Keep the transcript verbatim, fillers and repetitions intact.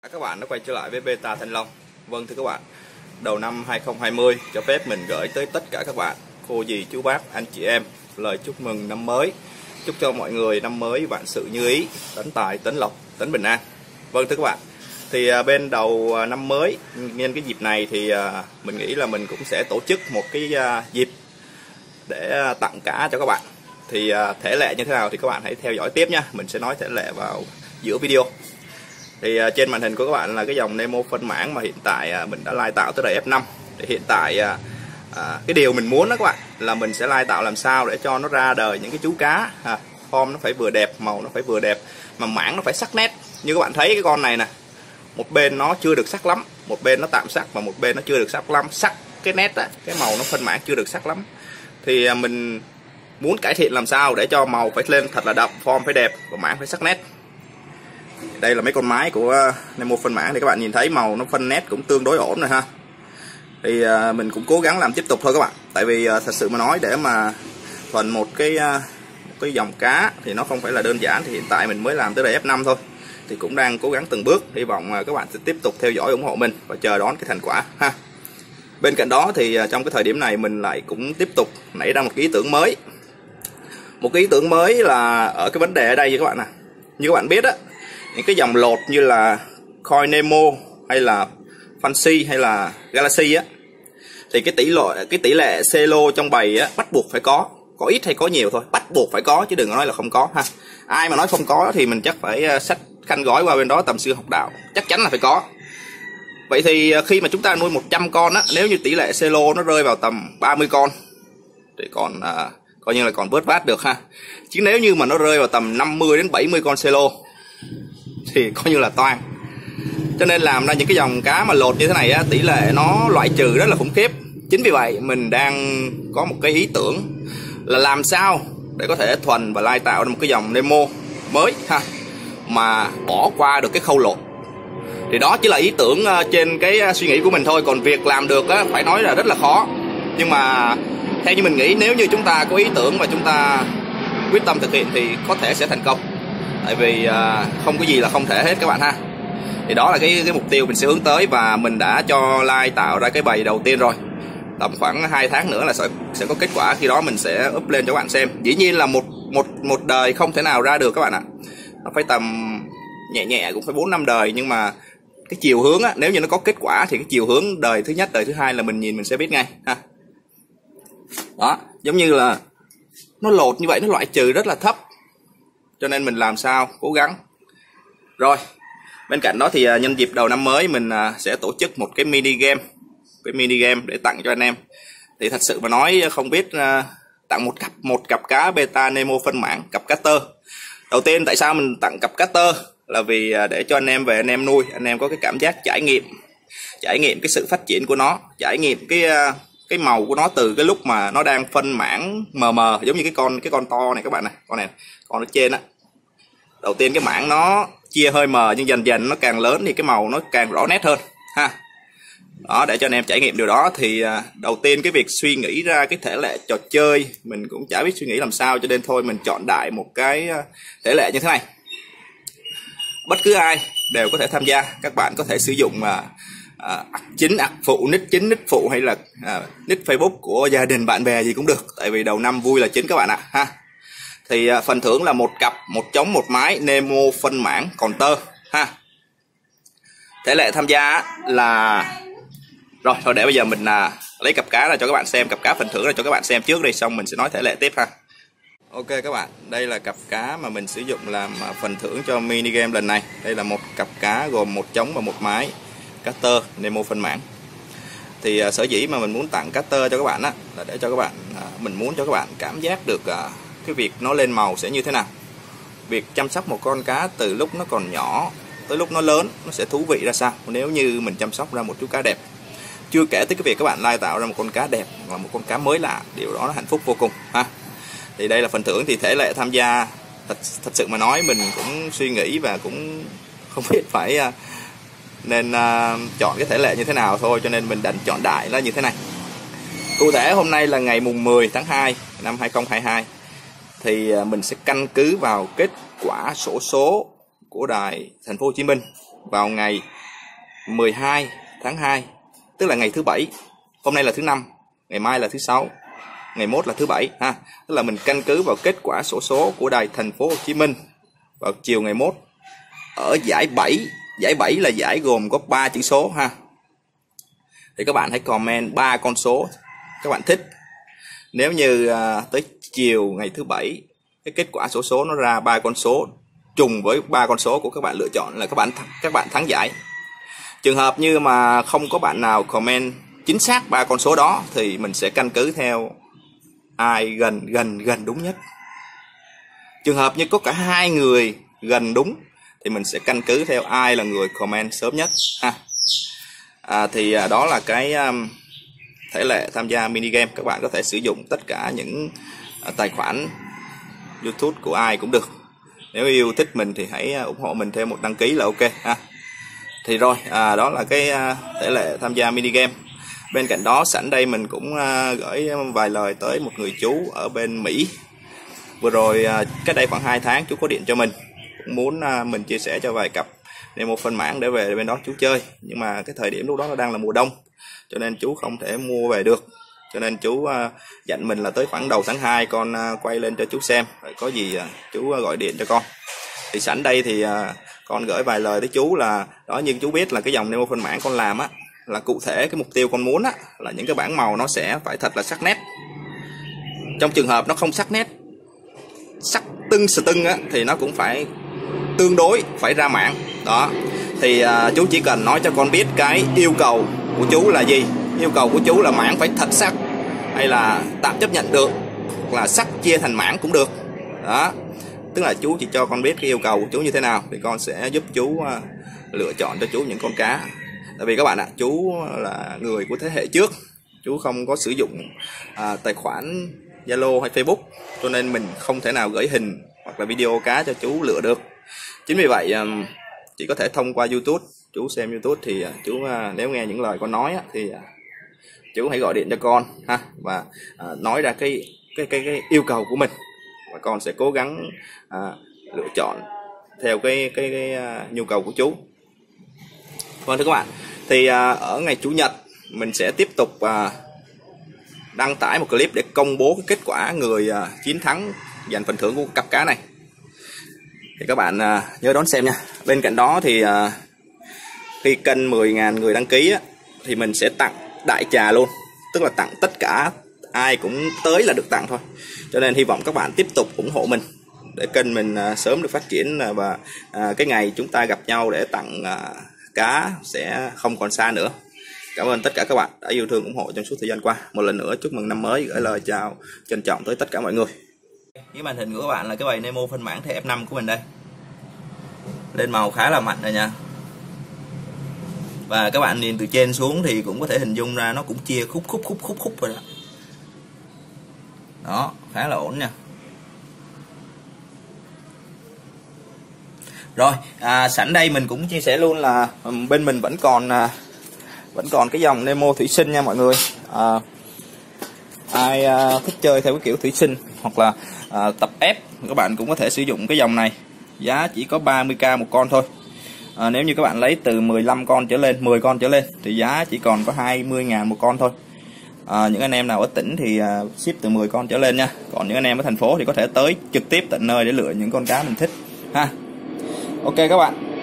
Các bạn đã quay trở lại với Beta Thanh Long. Vâng thưa các bạn, đầu năm hai không hai không cho phép mình gửi tới tất cả các bạn, cô dì chú bác, anh chị em lời chúc mừng năm mới. Chúc cho mọi người năm mới vạn sự như ý, tấn tài, tấn lộc, tấn bình an. Vâng thưa các bạn, thì bên đầu năm mới nhân cái dịp này thì mình nghĩ là mình cũng sẽ tổ chức một cái dịp để tặng cá cho các bạn. Thì thể lệ như thế nào thì các bạn hãy theo dõi tiếp nha. Mình sẽ nói thể lệ vào giữa video. Thì uh, trên màn hình của các bạn là cái dòng Nemo phân mảng mà hiện tại uh, mình đã lai tạo tới đời ép năm. Thì hiện tại uh, uh, cái điều mình muốn đó các bạn là mình sẽ lai tạo làm sao để cho nó ra đời những cái chú cá ha. Form nó phải vừa đẹp, màu nó phải vừa đẹp, mà mảng nó phải sắc nét. Như các bạn thấy cái con này nè, một bên nó chưa được sắc lắm, một bên nó tạm sắc, và một bên nó chưa được sắc lắm. Sắc cái nét á, cái màu nó phân mảng chưa được sắc lắm. Thì uh, mình muốn cải thiện làm sao để cho màu phải lên thật là đậm, form phải đẹp và mảng phải sắc nét. Đây là mấy con mái của Nemo phân mảng thì các bạn nhìn thấy màu nó phân nét cũng tương đối ổn rồi ha. Thì uh, mình cũng cố gắng làm tiếp tục thôi các bạn. Tại vì uh, thật sự mà nói để mà thuần một cái uh, cái dòng cá thì nó không phải là đơn giản. Thì hiện tại mình mới làm tới đời ép năm thôi. Thì cũng đang cố gắng từng bước. Hy vọng uh, các bạn sẽ tiếp tục theo dõi ủng hộ mình và chờ đón cái thành quả ha. Bên cạnh đó thì uh, trong cái thời điểm này mình lại cũng tiếp tục nảy ra một cái ý tưởng mới. Một cái ý tưởng mới là ở cái vấn đề ở đây như các bạn nè. Như các bạn biết á, những cái dòng lột như là Koi Nemo hay là Fancy hay là Galaxy á, thì cái tỷ lệ cái tỷ lệ celo trong bầy á bắt buộc phải có, có ít hay có nhiều thôi, bắt buộc phải có chứ đừng nói là không có ha. Ai mà nói không có thì mình chắc phải xách khăn gói qua bên đó tầm sư học đạo, chắc chắn là phải có. Vậy thì khi mà chúng ta nuôi một trăm con á, nếu như tỷ lệ celo nó rơi vào tầm ba mươi con thì còn à, coi như là còn vớt vát được ha. Chứ nếu như mà nó rơi vào tầm năm mươi đến bảy mươi con celo thì coi như là toan. Cho nên làm ra những cái dòng cá mà lột như thế này á, tỷ lệ nó loại trừ rất là khủng khiếp. Chính vì vậy mình đang có một cái ý tưởng là làm sao để có thể thuần và lai tạo ra một cái dòng Nemo mới ha, mà bỏ qua được cái khâu lột. Thì đó chỉ là ý tưởng trên cái suy nghĩ của mình thôi. Còn việc làm được á, phải nói là rất là khó. Nhưng mà theo như mình nghĩ, nếu như chúng ta có ý tưởng và chúng ta quyết tâm thực hiện thì có thể sẽ thành công. Tại vì uh, không có gì là không thể hết các bạn ha. Thì đó là cái, cái mục tiêu mình sẽ hướng tới. Và mình đã cho lai tạo ra cái bầy đầu tiên rồi. Tầm khoảng hai tháng nữa là sẽ, sẽ có kết quả. Khi đó mình sẽ up lên cho các bạn xem. Dĩ nhiên là một, một, một đời không thể nào ra được các bạn ạ. Nó phải tầm nhẹ nhẹ cũng phải bốn năm đời. Nhưng mà cái chiều hướng á, nếu như nó có kết quả thì cái chiều hướng đời thứ nhất, đời thứ hai là mình nhìn mình sẽ biết ngay ha. Đó, giống như là nó lột như vậy, nó loại trừ rất là thấp. Cho nên mình làm sao cố gắng. Rồi, bên cạnh đó thì nhân dịp đầu năm mới mình sẽ tổ chức một cái mini game, cái mini game để tặng cho anh em. Thì thật sự mà nói không biết tặng một cặp một cặp cá Beta Nemo phân mảng, cặp cá tơ. Đầu tiên tại sao mình tặng cặp cá tơ là vì để cho anh em về anh em nuôi, anh em có cái cảm giác trải nghiệm, trải nghiệm cái sự phát triển của nó, trải nghiệm cái cái màu của nó từ cái lúc mà nó đang phân mảng mờ mờ, giống như cái con cái con to này các bạn này, con này, con ở trên á. Đầu tiên cái mảng nó chia hơi mờ, nhưng dần dần nó càng lớn thì cái màu nó càng rõ nét hơn ha. Đó, để cho anh em trải nghiệm điều đó thì đầu tiên cái việc suy nghĩ ra cái thể lệ trò chơi mình cũng chả biết suy nghĩ làm sao, cho nên thôi mình chọn đại một cái thể lệ như thế này. Bất cứ ai đều có thể tham gia, các bạn có thể sử dụng mà À, chính ạc phụ, nick chính, nick phụ hay là à, nick Facebook của gia đình bạn bè gì cũng được. Tại vì đầu năm vui là chính các bạn ạ ha. Thì à, phần thưởng là một cặp, một trống, một mái Nemo phân mảng còn tơ ha. Thể lệ tham gia là rồi thôi, để bây giờ mình à, lấy cặp cá ra cho các bạn xem, cặp cá phần thưởng ra cho các bạn xem trước đi, xong mình sẽ nói thể lệ tiếp ha. Ok các bạn, đây là cặp cá mà mình sử dụng làm phần thưởng cho mini game lần này. Đây là một cặp cá gồm một trống và một mái cá tơ Nemo phân mảng. Thì uh, sở dĩ mà mình muốn tặng cá tơ cho các bạn á là để cho các bạn uh, mình muốn cho các bạn cảm giác được uh, cái việc nó lên màu sẽ như thế nào. Việc chăm sóc một con cá từ lúc nó còn nhỏ tới lúc nó lớn nó sẽ thú vị ra sao nếu như mình chăm sóc ra một chú cá đẹp. Chưa kể tới cái việc các bạn lai tạo ra một con cá đẹp và một con cá mới lạ, điều đó nó hạnh phúc vô cùng ha. Thì đây là phần thưởng. Thì thể lệ tham gia thật, thật sự mà nói mình cũng suy nghĩ và cũng không biết phải uh, nên uh, chọn cái thể lệ như thế nào thôi, cho nên mình đành chọn đại nó như thế này. Cụ thể hôm nay là ngày mùng mười tháng hai năm hai không hai hai. Thì uh, mình sẽ căn cứ vào kết quả xổ số của đài Thành phố Hồ Chí Minh vào ngày mười hai tháng hai, tức là ngày thứ bảy. Hôm nay là thứ năm, ngày mai là thứ sáu, ngày mốt là thứ bảy ha. Tức là mình căn cứ vào kết quả xổ số của đài Thành phố Hồ Chí Minh vào chiều ngày mốt ở giải bảy. Giải bảy là giải gồm có ba chữ số ha. Thì các bạn hãy comment ba con số các bạn thích. Nếu như à, tới chiều ngày thứ bảy cái kết quả xổ số nó ra ba con số trùng với ba con số của các bạn lựa chọn là các bạn các bạn thắng giải. Trường hợp như mà không có bạn nào comment chính xác ba con số đó thì mình sẽ căn cứ theo ai gần gần gần đúng nhất. Trường hợp như có cả hai người gần đúng thì mình sẽ căn cứ theo ai là người comment sớm nhất ha. À, thì à, đó là cái um, thể lệ tham gia mini game. Các bạn có thể sử dụng tất cả những à, tài khoản YouTube của ai cũng được. Nếu yêu thích mình thì hãy ủng hộ mình thêm một đăng ký là ok ha. Thì rồi à, đó là cái à, thể lệ tham gia mini game. Bên cạnh đó sẵn đây mình cũng à, gửi vài lời tới một người chú ở bên Mỹ. Vừa rồi à, cách đây khoảng hai tháng chú có điện cho mình, cũng muốn à, mình chia sẻ cho vài cặp nên một phân mảng để về bên đó chú chơi. Nhưng mà cái thời điểm lúc đó nó đang là mùa đông cho nên chú không thể mua về được. Cho nên chú uh, dặn mình là tới khoảng đầu tháng hai con uh, quay lên cho chú xem. Rồi có gì uh, chú uh, gọi điện cho con. Thì sẵn đây thì uh, con gửi vài lời tới chú là đó, nhưng chú biết là cái dòng Nemo phân mảng con làm á là cụ thể cái mục tiêu con muốn á là những cái bảng màu nó sẽ phải thật là sắc nét. Trong trường hợp nó không sắc nét, sắc tưng sờ tưng á thì nó cũng phải tương đối phải ra mảng. Đó. Thì uh, chú chỉ cần nói cho con biết cái yêu cầu của chú là gì. Yêu cầu của chú là mảng phải thật sắc hay là tạm chấp nhận được, hoặc là sắc chia thành mảng cũng được. Đó. Tức là chú chỉ cho con biết cái yêu cầu của chú như thế nào thì con sẽ giúp chú uh, lựa chọn cho chú những con cá. Tại vì các bạn ạ, chú là người của thế hệ trước, chú không có sử dụng uh, tài khoản Zalo hay Facebook, cho nên mình không thể nào gửi hình hoặc là video cá cho chú lựa được. Chính vì vậy um, chỉ có thể thông qua YouTube. Chú xem YouTube thì uh, chú uh, nếu nghe những lời con nói á, thì uh, chú hãy gọi điện cho con ha, và uh, nói ra cái cái cái cái yêu cầu của mình, và con sẽ cố gắng uh, lựa chọn theo cái cái, cái uh, nhu cầu của chú. Vâng thưa các bạn, thì uh, ở ngày Chủ nhật mình sẽ tiếp tục uh, đăng tải một clip để công bố cái kết quả người uh, chiến thắng giành phần thưởng của cặp cá này. Thì các bạn uh, nhớ đón xem nha. Bên cạnh đó thì uh, khi kênh mười nghìn người đăng ký á, thì mình sẽ tặng đại trà luôn. Tức là tặng tất cả, ai cũng tới là được tặng thôi. Cho nên hy vọng các bạn tiếp tục ủng hộ mình để kênh mình uh, sớm được phát triển, uh, và uh, cái ngày chúng ta gặp nhau để tặng uh, cá sẽ không còn xa nữa. Cảm ơn tất cả các bạn đã yêu thương ủng hộ trong suốt thời gian qua. Một lần nữa chúc mừng năm mới, gửi lời chào trân trọng tới tất cả mọi người. Cái màn hình của các bạn là cái bầy Nemo phân mảng thế F năm của mình đây. Lên màu khá là mạnh rồi nha. Và các bạn nhìn từ trên xuống thì cũng có thể hình dung ra nó cũng chia khúc khúc khúc khúc khúc rồi đó. Đó, khá là ổn nha. Rồi, à, sẵn đây mình cũng chia sẻ luôn là bên mình vẫn còn à, vẫn còn cái dòng Nemo thủy sinh nha mọi người. À, ai à, thích chơi theo cái kiểu thủy sinh hoặc là à, tập ép, các bạn cũng có thể sử dụng cái dòng này. Giá chỉ có ba mươi k một con thôi. À, nếu như các bạn lấy từ mười lăm con trở lên, mười con trở lên thì giá chỉ còn có hai mươi ngàn một con thôi. À, những anh em nào ở tỉnh thì uh, ship từ mười con trở lên nha. Còn những anh em ở thành phố thì có thể tới trực tiếp tận nơi để lựa những con cá mình thích ha. Ok các bạn.